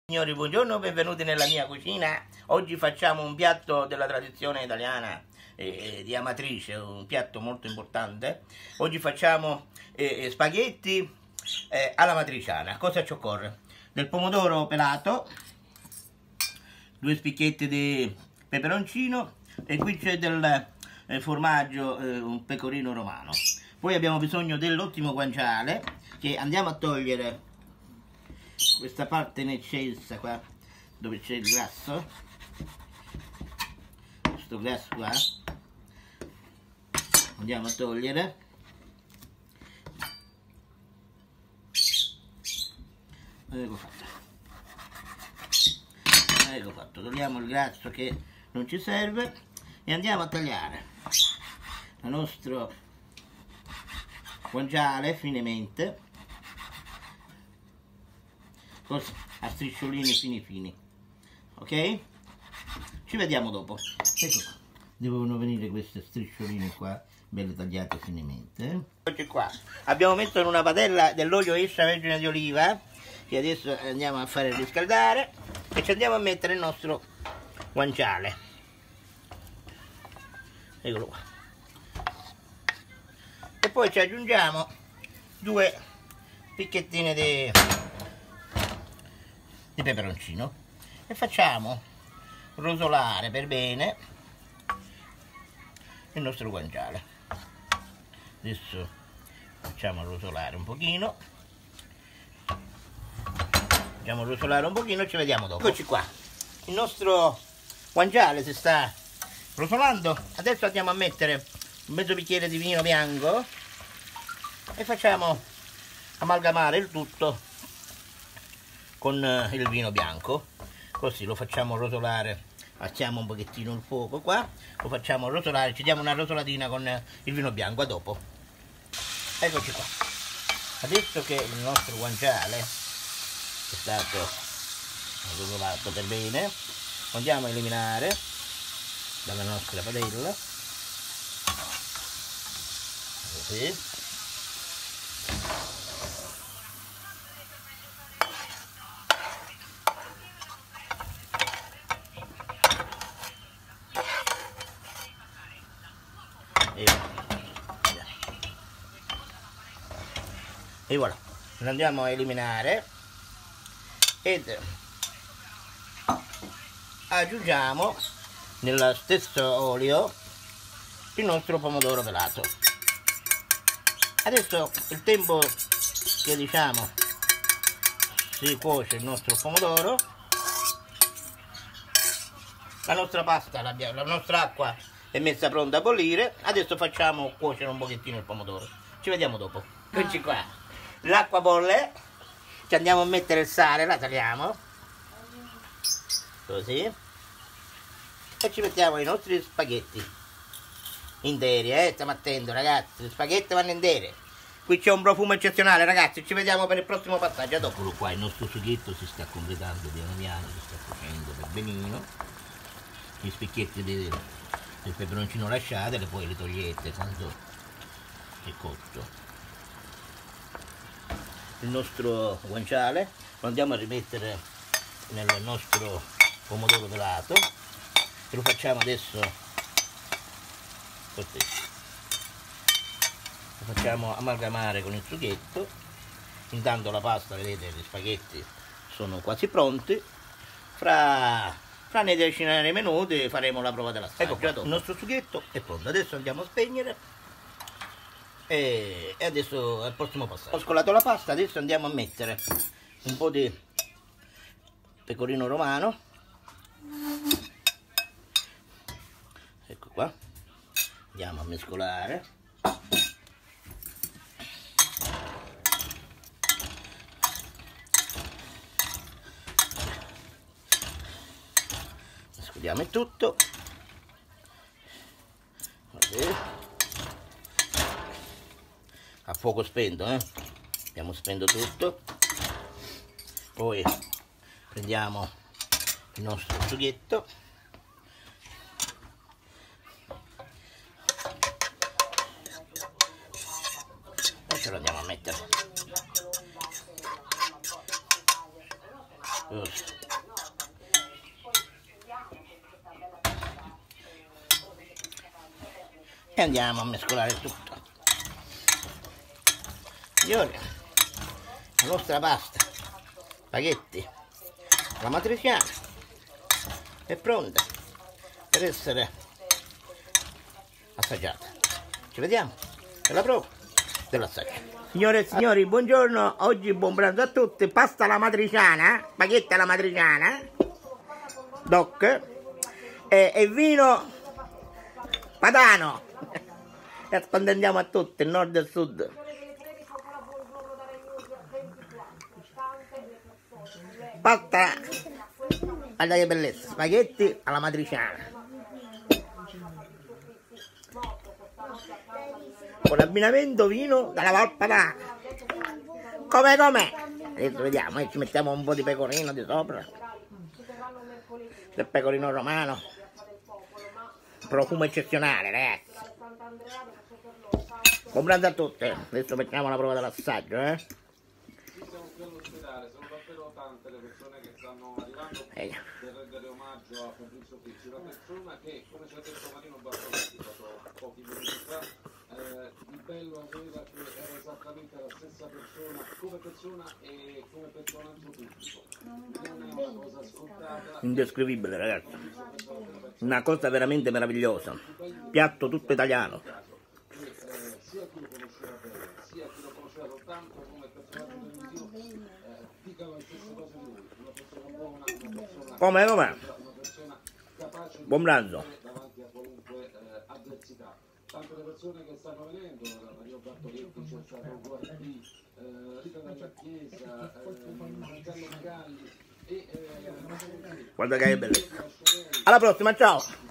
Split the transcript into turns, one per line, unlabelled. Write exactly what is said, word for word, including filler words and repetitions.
Signori, buongiorno, benvenuti nella mia cucina. Oggi facciamo un piatto della tradizione italiana eh, di Amatrice, un piatto molto importante. Oggi facciamo eh, spaghetti eh, alla matriciana. Cosa ci occorre? Del pomodoro pelato, due spicchietti di peperoncino e qui c'è del eh, formaggio, eh, un pecorino romano. Poi abbiamo bisogno dell'ottimo guanciale che andiamo a togliere questa parte in eccesso qua dove c'è il grasso, questo grasso qua andiamo a togliere. Ecco fatto, ecco fatto, togliamo il grasso che non ci serve e andiamo a tagliare il nostro guanciale finemente, così, a strisciolini fini fini, ok? Ci vediamo dopo. Ecco qua, devono venire queste striscioline qua belle tagliate finemente. Eccoci qua, abbiamo messo in una padella dell'olio extravergine di oliva che adesso andiamo a fare riscaldare e ci andiamo a mettere il nostro guanciale. Eccolo qua, e poi ci aggiungiamo due picchettine di di peperoncino e facciamo rosolare per bene il nostro guanciale. Adesso facciamo rosolare un pochino, facciamo rosolare un pochino e ci vediamo dopo. Eccoci qua, il nostro guanciale si sta rosolando. Adesso andiamo a mettere un mezzo bicchiere di vino bianco e facciamo amalgamare il tutto con il vino bianco, così lo facciamo rosolare, alziamo un pochettino il fuoco qua, lo facciamo rosolare, ci diamo una rosolatina con il vino bianco. A dopo. Eccoci qua, adesso che il nostro guanciale è stato rosolato per bene, lo andiamo a eliminare dalla nostra padella, così. E voilà, lo andiamo a eliminare ed aggiungiamo nello stesso olio il nostro pomodoro pelato. Adesso il tempo che diciamo si cuoce il nostro pomodoro, la nostra pasta, la nostra acqua è messa pronta a bollire. Adesso facciamo cuocere un pochettino il pomodoro, ci vediamo dopo. Eccoci qua, l'acqua bolle, ci andiamo a mettere il sale, la tagliamo così e ci mettiamo i nostri spaghetti interi, eh? Stiamo attenti ragazzi, gli spaghetti vanno interi. Qui c'è un profumo eccezionale ragazzi, ci vediamo per il prossimo passaggio. A dopo. Eccolo qua, il nostro sughetto si sta completando piano piano, si sta cuocendo per benino. Gli spicchietti del, del peperoncino lasciateli, poi li togliete quando è cotto. Il nostro guanciale lo andiamo a rimettere nel nostro pomodoro pelato e lo facciamo adesso così, lo facciamo amalgamare con il sughetto. Intanto la pasta, vedete, gli spaghetti sono quasi pronti. Fra, fra una decina di minuti faremo la prova dell'assaggio. Ecco qua, il nostro sughetto è pronto. Adesso andiamo a spegnere e adesso al prossimo passaggio. Ho scolato la pasta, adesso andiamo a mettere un po' di pecorino romano, ecco qua, andiamo a mescolare, mescoliamo il tutto così, a fuoco spento, eh? Abbiamo spento tutto. Poi prendiamo il nostro sughetto e ce lo andiamo a mettere. Così. E andiamo a mescolare tutto. Signori, la nostra pasta spaghetti alla matriciana è pronta per essere assaggiata. Ci vediamo alla prova dell'assaggio. Signore e signori, buongiorno, oggi buon pranzo a tutti. Pasta alla matriciana, spaghetti alla matriciana, doc, e, e vino padano. E accontentiamo a tutti, il nord e il sud. Pasta, guarda che bellezza, spaghetti alla matriciana. Con l'abbinamento vino dalla Val Padana. Com'è com'è? Adesso vediamo, eh, ci mettiamo un po' di pecorino di sopra. Del pecorino romano. Profumo eccezionale, ragazzi. Buon pranzo a tutti. Adesso facciamo la prova dell'assaggio, eh.
Davvero tante le persone che stanno arrivando per rendere omaggio a Fabrizio Pizzi, una persona che, come ci ha detto Marino Bartolotti pochi minuti fa, eh, di bello aveva che era esattamente la stessa persona come persona e come personaggio pubblico. Non è una cosa scontata.
Indescrivibile, ragazzi. Una cosa veramente meravigliosa. Piatto tutto italiano.
Che, eh, sia chi lo conosceva bene, sia chi lo conosceva soltanto come personaggio televisivo, dicano le stesse cose di lui. Una persona buona, una persona,
Come, come?
una persona capace
Buon pranzo.
davanti a qualunque eh, avversità. Tante le persone che stanno venendo, Mario Bartoletti, c'è stato Guardi, eh, Rita della Chiesa, eh, Giancarlo Magalli e eh,
Guarda che è bello. Alla prossima, ciao!